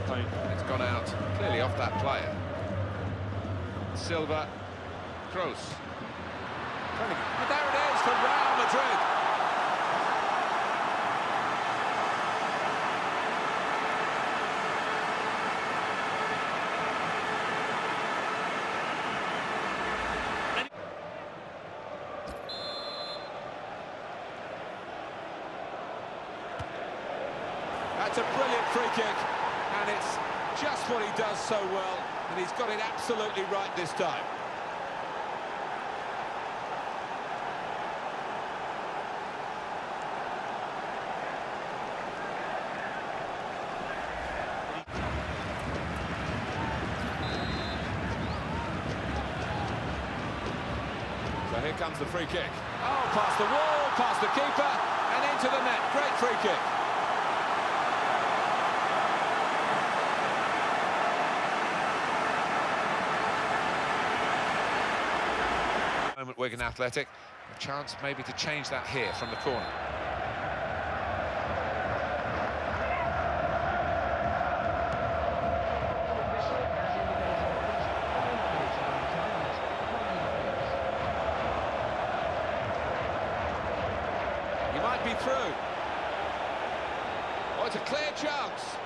It's gone out clearly off that player. Silva, Kroos. And there it is for Real Madrid. That's a brilliant free kick, and it's just what he does so well, and he's got it absolutely right this time. So here comes the free kick. Oh, past the wall, past the keeper, and into the net. Great free kick. Moment Wigan Athletic, a chance maybe to change that here from the corner. He might be through. Oh, it's a clear chance.